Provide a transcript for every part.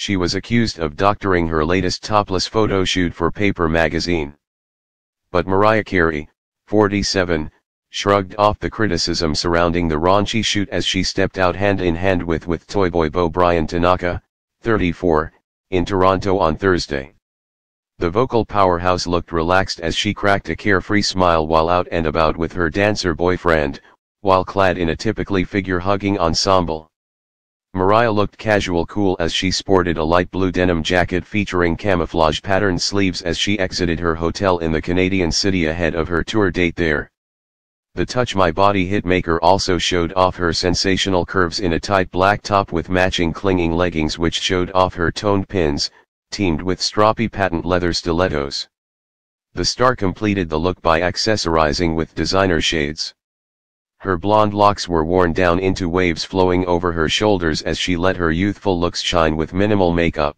She was accused of doctoring her latest topless photo shoot for Paper magazine. But Mariah Carey, 47, shrugged off the criticism surrounding the raunchy shoot as she stepped out hand-in-hand with Toyboy beau Bryan Tanaka, 34, in Toronto on Thursday. The vocal powerhouse looked relaxed as she cracked a carefree smile while out and about with her dancer boyfriend, while clad in a typically figure-hugging ensemble. Mariah looked casual cool as she sported a light blue denim jacket featuring camouflage patterned sleeves as she exited her hotel in the Canadian city ahead of her tour date there. The Touch My Body hitmaker also showed off her sensational curves in a tight black top with matching clinging leggings which showed off her toned pins, teamed with stroppy patent leather stilettos. The star completed the look by accessorizing with designer shades. Her blonde locks were worn down into waves flowing over her shoulders as she let her youthful looks shine with minimal makeup.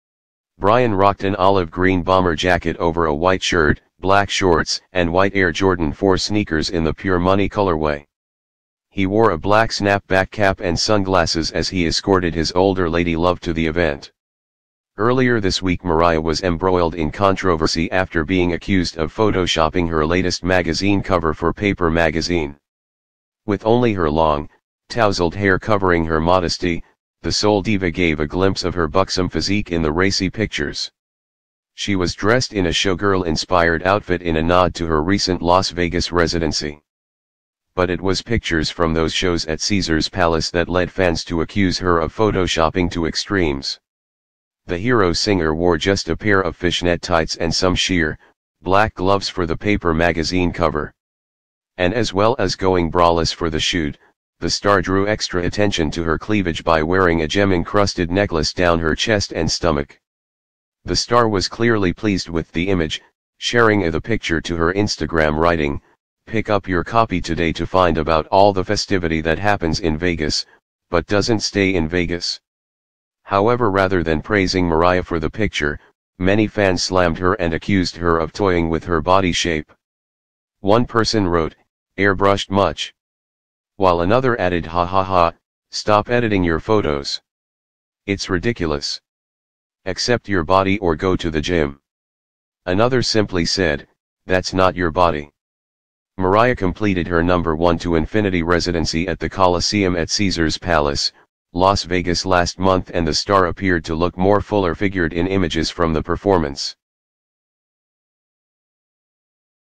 Bryan rocked an olive green bomber jacket over a white shirt, black shorts, and white Air Jordan 4 sneakers in the Pure Money colorway. He wore a black snapback cap and sunglasses as he escorted his older lady love to the event. Earlier this week Mariah was embroiled in controversy after being accused of photoshopping her latest magazine cover for Paper magazine. With only her long, tousled hair covering her modesty, the soul diva gave a glimpse of her buxom physique in the racy pictures. She was dressed in a showgirl-inspired outfit in a nod to her recent Las Vegas residency. But it was pictures from those shows at Caesars Palace that led fans to accuse her of photoshopping to extremes. The hero singer wore just a pair of fishnet tights and some sheer, black gloves for the Paper magazine cover. And as well as going braless for the shoot, the star drew extra attention to her cleavage by wearing a gem-encrusted necklace down her chest and stomach. The star was clearly pleased with the image, sharing the picture to her Instagram writing, "Pick up your copy today to find about all the festivity that happens in Vegas, but doesn't stay in Vegas." However, rather than praising Mariah for the picture, many fans slammed her and accused her of toying with her body shape. One person wrote, "Airbrushed much?" While another added, "Ha ha ha, stop editing your photos. It's ridiculous. Accept your body or go to the gym." Another simply said, "That's not your body." Mariah completed her #1 to Infinity residency at the Coliseum at Caesars Palace, Las Vegas last month, and the star appeared to look more fuller figured in images from the performance.